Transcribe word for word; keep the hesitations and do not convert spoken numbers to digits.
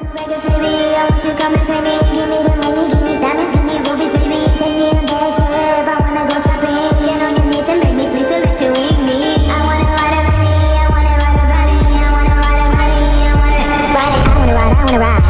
Vegas, baby, I want you come and pay me. Give me the money, give me diamonds, give me rubies, baby. Take me on that trip, I wanna go shopping. Get on your knees and beg me, please to let you eat me. I wanna ride a body, I wanna ride a body, I wanna ride a body, I wanna ride it, I wanna ride, I wanna ride.